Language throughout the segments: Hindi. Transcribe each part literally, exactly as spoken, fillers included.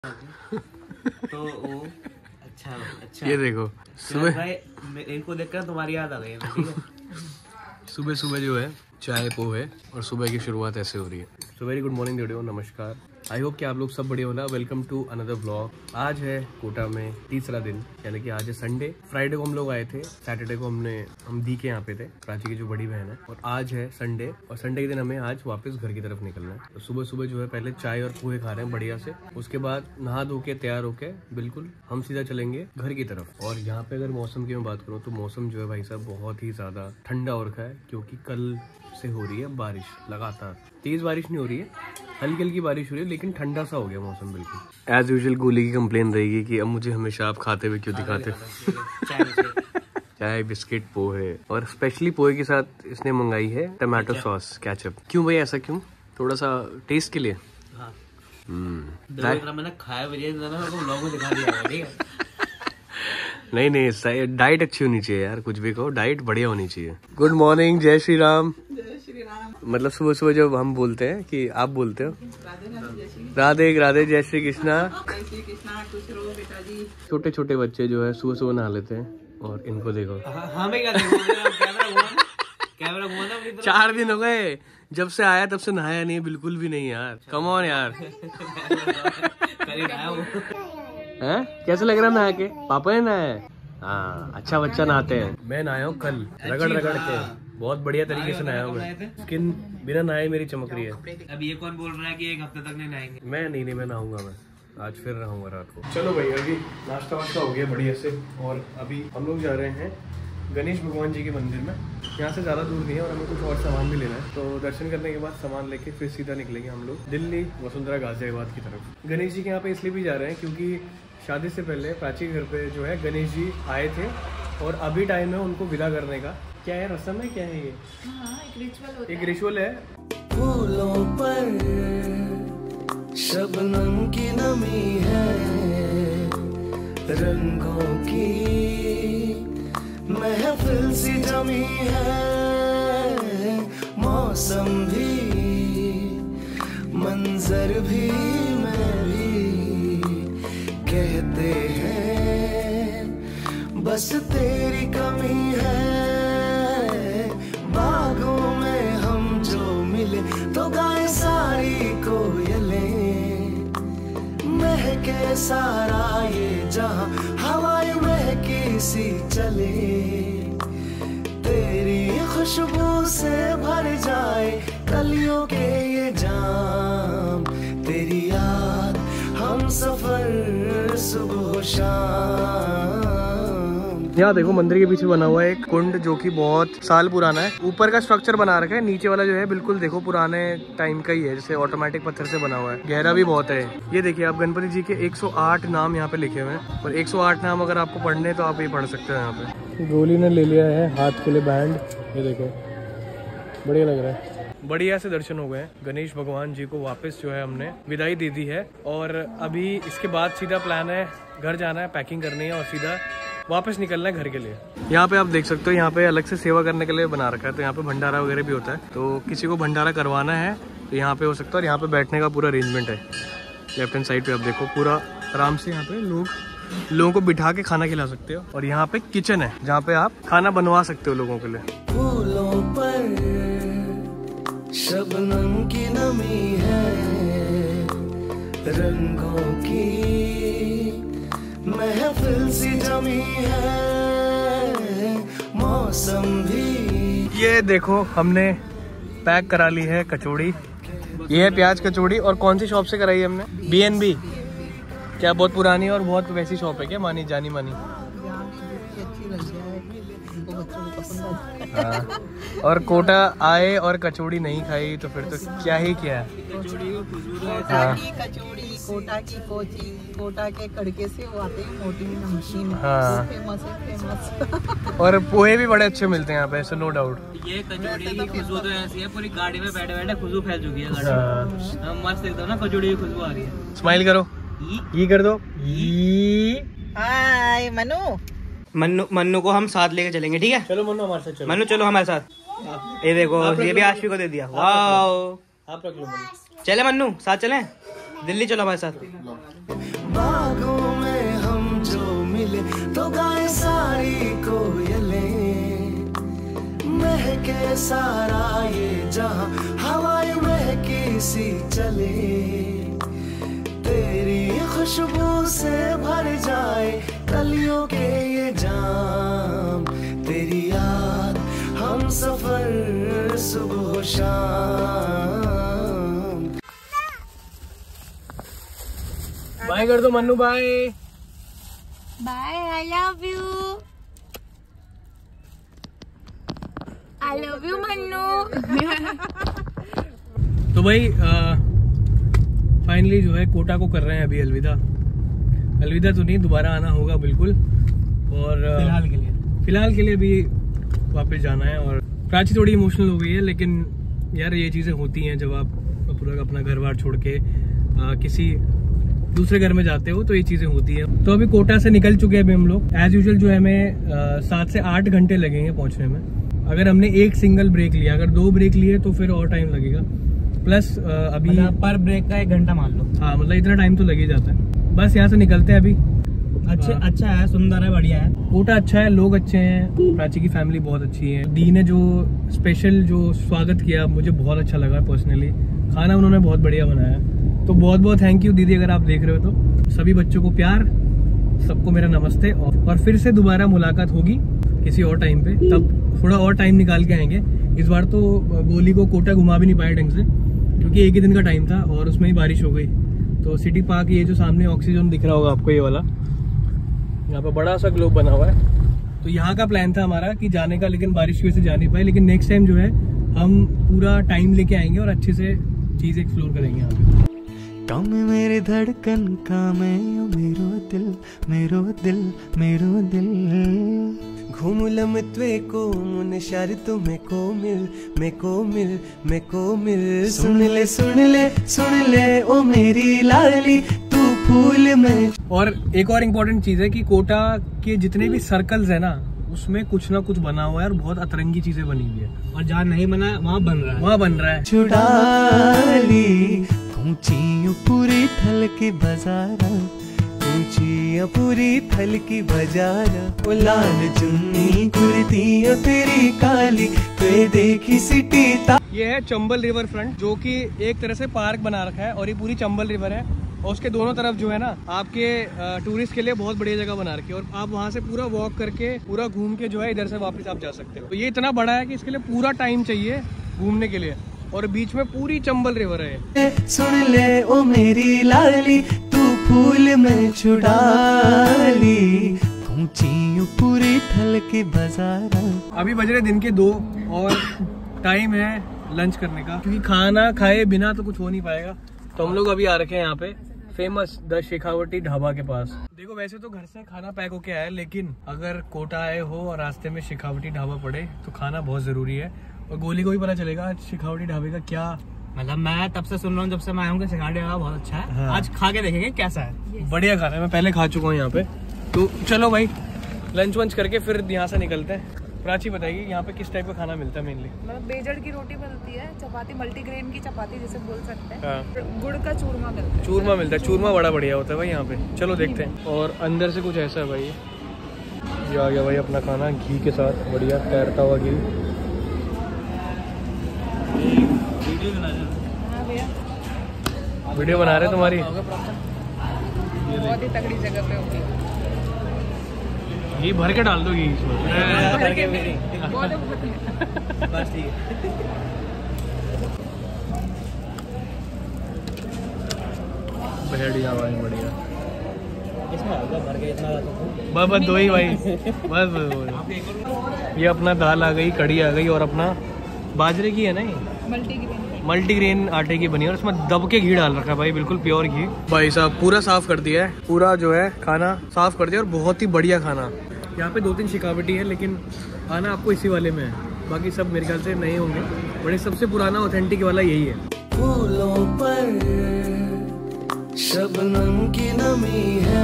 तो वो अच्छा अच्छा ये देखो सुबह भाई इनको देखकर तुम्हारी याद आ गई है। ठीक है सुबह सुबह जो है चाय पोहे और सुबह की शुरुआत ऐसे हो रही है। So very good morning video, नमस्कार। आई होप कि आप लोग सब बढ़िया होला। Welcome to another blog. आज है कोटा में तीसरा दिन, यानी कि आज है संडे। फ्राइडे को हम लोग आए थे, सैटरडे को हमने हम दी के यहाँ पे थे, प्राची की जो बड़ी बहन है। और आज है संडे और संडे के दिन हमें आज वापस घर की तरफ निकलना है। तो सुबह सुबह जो है पहले चाय और पोहे खा रहे हैं बढ़िया से। उसके बाद नहा धो के तैयार होके बिल्कुल हम सीधा चलेंगे घर की तरफ। और यहाँ पे अगर मौसम की मैं बात करूँ तो मौसम जो है भाई साहब बहुत ही ज्यादा ठंडा हो रखा है, क्योंकि कल से हो रही है बारिश लगातार। तेज बारिश नहीं हो रही है, हल्की हल्की बारिश हो रही है, लेकिन ठंडा सा हो गया मौसम बिल्कुल। एज यूजुअल गोली की कंप्लेन रहेगी कि अब मुझे हमेशा आप खाते हुए क्यों दिखाते। चाय बिस्किट पोहे, और स्पेशली पोहे के साथ इसने मंगाई है टमाटो सॉस केचप। क्यों भाई, ऐसा क्यों? थोड़ा सा टेस्ट के लिए। हाँ। हम्म मैंने खाया ब्लॉग में दिखा दिया, ठीक है। नहीं नहीं, डाइट अच्छी होनी चाहिए यार, कुछ भी कहो, डाइट बढ़िया होनी चाहिए। गुड मॉर्निंग, जय श्री राम। जय श्री राम। मतलब सुबह सुबह जब हम बोलते हैं कि आप बोलते हो राधे राधे जय श्री कृष्णा। जय श्री कृष्णा, खुश रहो बेटा जी। छोटे छोटे बच्चे जो है सुबह सुबह नहा लेते हैं, और इनको देखो। हाँ मैं क्या देखो, कैमरा घुमाना, कैमरा घुमाना। चार दिन हो गए जब से आया, तब से नहाया नहीं, बिल्कुल भी नहीं यार। कम ऑन यार। हैं? कैसे लग रहा है नहा के? पापा ने नहाया है? हाँ, अच्छा बच्चा नहाते हैं। मैं नहाया हूँ कल, रगड़ रगड़ के बहुत बढ़िया तरीके से नहाया हूँ मैं। स्किन बिना नहाए मेरी चमक रही है। अब ये कौन बोल रहा है कि एक हफ्ते तक नहीं नहाएंगे? मैं नहीं नहीं मैं नहाऊंगा, मैं आज फिर रहूंगा रात को। चलो भाई, अभी नाश्ता वाश्ता हो गया बढ़िया से, और अभी हम लोग जा रहे हैं गणेश भगवान जी के मंदिर में। यहाँ से ज़्यादा दूर नहीं है और हमें कुछ और सामान भी लेना है। तो दर्शन करने के बाद सामान लेके फिर सीधा निकलेंगे हम लोग दिल्ली वसुंधरा गाजियाबाद की तरफ। गणेश जी के यहाँ पे इसलिए भी जा रहे हैं क्योंकि शादी से पहले प्राची के घर पे जो है गणेश जी आए थे, और अभी टाइम है उनको विदा करने का। क्या है, रस्म है, क्या है ये? हाँ, एक रिचुअल होता एक रिचुअल है। फूलों पर शबनम की नमी है, रंगों की महफिल सी जमी है, मौसम भी मंजर भी मैं भी, कहते हैं बस तेरी कमी है, बागों में हम जो मिले तो गाए सारी कोयलें, महके सारा ये जहां, हवाएं महकी सी चले, तेरी खुशबू से भर जाए कलियों के ये जाम, तेरी याद हम सफर सुबह शाम। यहाँ देखो मंदिर के पीछे बना हुआ है एक कुंड, जो कि बहुत साल पुराना है। ऊपर का स्ट्रक्चर बना रखा है, नीचे वाला जो है बिल्कुल देखो पुराने टाइम का ही है, जैसे ऑटोमेटिक पत्थर से बना हुआ है। गहरा भी बहुत है। ये देखिए आप, गणपति जी के एक सौ आठ नाम यहाँ पे लिखे हुए हैं, और एक सौ आठ नाम अगर आपको पढ़ने तो आप ये पढ़ सकते हो यहाँ पे। गोली ने ले लिया है हाथ के लिए बैंड, ये देखो बढ़िया लग रहा है। बढ़िया से दर्शन हो गए। गणेश भगवान जी को वापस जो है हमने विदाई दे दी है, और अभी इसके बाद सीधा प्लान है घर जाना है, पैकिंग करनी है और सीधा वापस निकलना है घर के लिए। यहाँ पे आप देख सकते हो, यहाँ पे अलग से सेवा करने के लिए बना रखा है, तो यहाँ पे भंडारा वगैरह भी होता है। तो किसी को भंडारा करवाना है तो यहाँ पे हो सकता है, और यहाँ पे बैठने का पूरा अरेंजमेंट है। लेफ्ट हैंड साइड पे आप देखो, पूरा आराम से यहाँ पे लोग लोगों को बिठा के खाना खिला सकते हो, और यहाँ पे किचन है जहाँ पे आप खाना बनवा सकते हो लोगों के लिए। फूलों पर शबनम की नमी है, रंगों की महफिल सी जमी है, मौसम भी। ये देखो हमने पैक करा ली है कचौड़ी, ये है प्याज कचौड़ी। और कौन सी शॉप से कराई है हमने? B N B. क्या बहुत पुरानी और बहुत वैसी शॉप है क्या, मानी जानी मानी? हाँ। और कोटा आए और कचौड़ी नहीं खाई तो फिर तो क्या ही किया है। हाँ। कचौड़ी कोटा की कोची, कोटा के कड़के से वो आते हैं मोटी नमकीन। हाँ। फेमस है, फेमस। और पोहे भी बड़े अच्छे मिलते हैं यहाँ पे, ऐसे नो डाउट। ये कचौड़ी की खुशबू तो ऐसी है, पूरी गाड़ी में बैठे बैठे खुशबू फैल चुकी है। हाँ। मस्त एकदम ना, कचौड़ी की खुशबू आ रही है। स्माइल करो, ये कर दो। हाय मनु। मन्नू मन्नू को हम साथ लेके चलेंगे, ठीक है? चलो मन्नू हमारे साथ चलो। मन्नू चलो हमारे साथ। ये देखो, ये भी आशवी को दे दिया। वाह, आप रख लो मन्नू। चले मन्नू, साथ चलें दिल्ली, चलो हमारे साथ। बागों में हम जो मिले तो गाए सारी कोयलें, महके सारा ये जहां हवाएं महकी सी चले, तेरी खुशबू से भर जाए कलियों के ये जाम, तेरी याद हम सफर सुबह शाम। बाय कर दो Mannu, bye bye, I love you, I love you Mannu. तो भाई फाइनली जो है कोटा को कर रहे हैं अभी अलविदा। अलविदा तो नहीं, दोबारा आना होगा बिल्कुल। और फिलहाल के लिए फिलहाल के लिए भी वापस जाना है। और प्राची थोड़ी इमोशनल हो गई है, लेकिन यार ये चीज़ें होती हैं जब आप पूरा अपना घर बार छोड़ के आ, किसी दूसरे घर में जाते हो तो ये चीज़ें होती हैं। तो अभी कोटा से निकल चुके हैं अभी हम लोग। एज यूजुअल जो है हमें सात से आठ घंटे लगेंगे पहुंचने में। अगर हमने एक सिंगल ब्रेक लिया, अगर दो ब्रेक लिए तो फिर और टाइम लगेगा। प्लस अभी मतलब पर ब्रेक का एक घंटा मान लो। हाँ, मतलब इतना टाइम तो लग ही जाता है। बस यहाँ से निकलते हैं अभी। अच्छा अच्छा है, सुंदर है, बढ़िया है। कोटा अच्छा है, लोग अच्छे हैं, प्राची की फैमिली बहुत अच्छी है। दी ने जो स्पेशल जो स्वागत किया मुझे बहुत अच्छा लगा पर्सनली। खाना उन्होंने बहुत बढ़िया बनाया, तो बहुत बहुत थैंक यू दीदी, अगर आप देख रहे हो तो। सभी बच्चों को प्यार, सबको मेरा नमस्ते। और फिर से दोबारा मुलाकात होगी किसी और टाइम पे, तब थोड़ा और टाइम निकाल के आएंगे। इस बार तो गोली को कोटा घुमा भी नहीं पाए ढंग से, क्योंकि एक ही दिन का टाइम था और उसमें ही बारिश हो गई। तो सिटी पार्क, ये जो सामने ऑक्सीजन दिख रहा होगा आपको, ये वाला, यहाँ पे बड़ा सा ग्लोब बना हुआ है। तो यहाँ का प्लान था हमारा कि जाने का, लेकिन बारिश की वजह से जा नहीं पाए। लेकिन नेक्स्ट टाइम जो है हम पूरा टाइम लेके आएंगे और अच्छे से चीज एक्सप्लोर करेंगे यहाँ पे। काम मेरे धड़कन का मैं मेरो दिल मेरो दिल मेरो दिल घूम लमत्वे को मुन शर तुम्हें को मिल मैं को मिल मैं को मिल सुन ले सुन ले सुन ले ओ मेरी लाली तू फूल में। और एक और इम्पोर्टेंट चीज है कि कोटा के जितने भी सर्कल्स है ना, उसमें कुछ ना कुछ बना हुआ है और बहुत अतरंगी चीजें बनी हुई है। और जहाँ नहीं बना वहाँ बन रहा है, वहाँ बन रहा है। चुड़ाली ऊंची पूरी थल की बाजारा, ऊंची पूरी थल की बाजारा, ओ लाल चुन्नी कुर्ती तेरी काली ते देखी सिटी ता। ये है चंबल रिवर फ्रंट, जो कि एक तरह से पार्क बना रखा है। और ये पूरी चंबल रिवर है और उसके दोनों तरफ जो है ना, आपके टूरिस्ट के लिए बहुत बढ़िया जगह बना रखी है। और आप वहाँ से पूरा वॉक करके, पूरा घूम के जो है इधर से वापस आप जा सकते हो। तो ये इतना बड़ा है कि इसके लिए पूरा टाइम चाहिए घूमने के लिए। और बीच में पूरी चंबल रिवर है। सुन ले ओ मेरी लाली तू फूल में छुड़ाली, ऊंची पूरी थल की बाजारा। अभी बज रहे दिन के दो और टाइम है लंच करने का, क्योंकि खाना खाए बिना तो कुछ हो नहीं पाएगा। तो हम लोग अभी आ रखे हैं यहाँ पे फेमस द शेखावटी ढाबा के पास। देखो, वैसे तो घर से खाना पैक होके आया है, लेकिन अगर कोटा आए हो और रास्ते में शेखावटी ढाबा पड़े तो खाना बहुत जरूरी है। और गोली को भी पता चलेगा शेखावटी ढाबे का क्या, मतलब मैं तब से सुन रहा हूँ, जब से मैं आया हूँ, शेखावटी ढाबा बहुत अच्छा है। हाँ। आज खा के देखेंगे कैसा है। बढ़िया खाना है, मैं पहले खा चुका हूँ यहाँ पे। तो चलो भाई, लंच वंच करके फिर यहाँ से निकलते हैं। प्राची बताएगी यहाँ पे किस टाइप का खाना मिलता है मेनली। मतलब बेजड़ की रोटी मिलती है, चपाती, मल्टीग्रेन की चपाती जिसे बोल सकते हैं। हाँ। गुड़ का चूरमा मिलता है। चूरमा मिलता है, चूरमा बड़ा बढ़िया होता है भाई यहाँ पे। चलो देखते हैं। और अंदर से कुछ ऐसा है भाई। ये आ गया भाई अपना खाना, घी के साथ, बढ़िया तैरता हुआ घी। हाँ भैया, वीडियो बना रहे तुम्हारी। बहुत ही तगड़ी जगह पे होगी। घी भर के डाल दो घी इसमें। भर के मेरी बहुत बस ठीक है। बढ़िया भाई, बढ़िया। इसमें होगा भर के इतना तो बस बस दो ही भाई, बस बस बस। ये अपना दाल आ गई, कढ़ी आ गई, और अपना बाजरे की है ना, ये मल्टीग्रेन मल्टीग्रेन आटे की बनी है। और उसमें दब के घी डाल रखा है भाई, बिल्कुल प्योर घी। भाई साहब पूरा साफ कर दिया है, पूरा जो है खाना साफ कर दिया, और बहुत ही बढ़िया खाना। यहाँ पे दो तीन शिकावटी है, लेकिन खाना आपको इसी वाले में है, बाकी सब मेरे ख्याल से नए होंगे। बड़े सबसे पुराना ऑथेंटिक वाला यही है। फूलों पर शबनम की नमी है,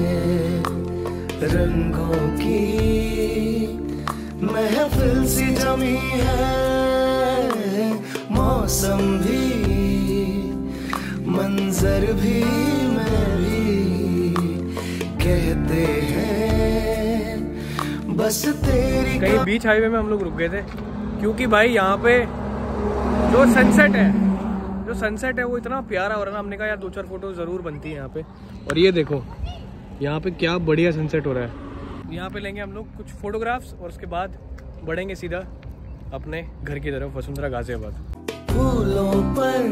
रंगों की महफिल सी जमी है, मौसम भी मंजर भी मैं भी कहते हैं बस तेरी। कहीं बीच हाईवे में हम लोग रुक गए थे क्योंकि भाई यहाँ पे जो सनसेट है जो सनसेट है वो इतना प्यारा हो रहा है ना, हमने कहा यार दो चार फोटो जरूर बनती है यहाँ पे। और ये देखो यहाँ पे क्या बढ़िया सनसेट हो रहा है। यहाँ पे लेंगे हम लोग कुछ फोटोग्राफ्स और उसके बाद बढ़ेंगे सीधा अपने घर की तरफ, वसुंधरा गाजियाबाद। फूलों पर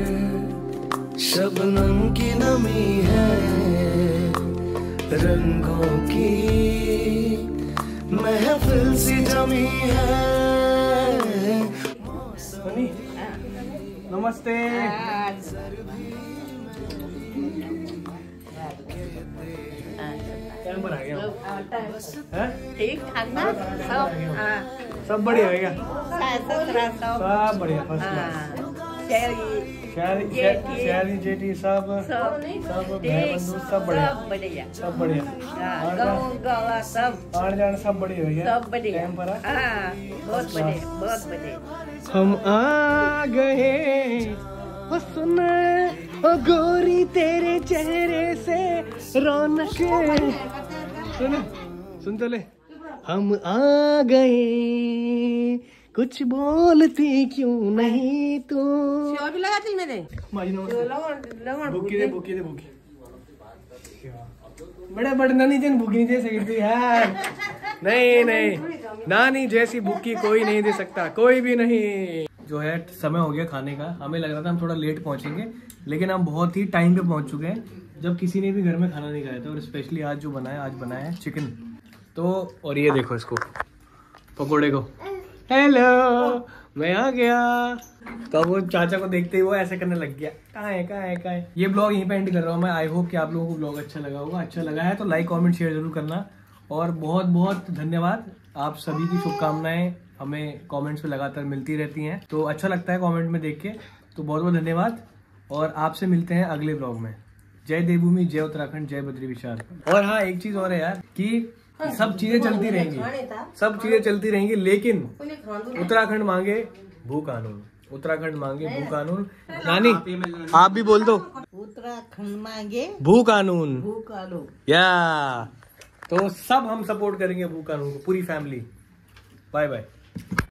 शबनम की नमी है, रंगों की महफिल सी जमी है। नमस्ते। कैमरा आ गया ठीक ठाक ना सब। हाँ सब बढ़िया है क्या? सब सब बढ़िया फर्स्ट क्लास। शहरी जेठी सब सब भाई बंधु सब बढ़िया बढ़िया सब बढ़िया। गाँव गाँव सब आने जाने सब बढ़िया भैया सब बढ़िया। टाइम पर आ? हाँ बहुत बढ़िया बहुत बढ़िया। हम आ गए ओ सुना ओ गोरी तेरे चेहरे से रौनक। सुन सुन तो ले। हम आ गए कुछ बोलती क्यों नहीं तू। भी लगाती मेरे भूखी दे भूखी दे भूखी बड़ा बड़ा नानी जन भूखी नहीं दे सकती यार। नहीं नहीं नानी जैसी भूखी कोई नहीं दे सकता, कोई भी नहीं। जो है समय हो गया खाने का। हमें लग रहा था हम थोड़ा लेट पहुंचेंगे लेकिन हम बहुत ही टाइम पे पहुंच चुके हैं जब किसी ने भी घर में खाना नहीं खाया था। और स्पेशली आज जो बनाया आज बनाया है चिकन। तो और ये देखो इसको पकोड़े को। हेलो मैं आ गया। तो वो चाचा को देखते ही वो ऐसे करने लग गया, कहाँ है कहाँ है कहाँ है। ये ब्लॉग यहीं पे एंड कर रहा हूँ मैं। आई होप कि आप लोगों को ब्लॉग अच्छा लगा होगा। अच्छा लगा है तो लाइक कमेंट शेयर जरूर करना। और बहुत बहुत धन्यवाद, आप सभी की शुभकामनाएं हमें कमेंट्स पे लगातार मिलती रहती हैं तो अच्छा लगता है कमेंट में देख के। तो बहुत बहुत धन्यवाद और आपसे मिलते हैं अगले ब्लॉग में। जय देवभूमि, जय उत्तराखंड, जय बद्री विशाल। और हाँ एक चीज और है यार कि सब चीजें चलती रहेंगी सब चीजें चलती रहेंगी लेकिन उत्तराखंड मांगे भू कानून। उत्तराखंड मांगे भू कानून। नानी आप भी बोल दो। उत्तराखंड मांगे भू कानून। भू कानून। या तो सब हम सपोर्ट करेंगे भू कानून को, पूरी फैमिली। Bye bye.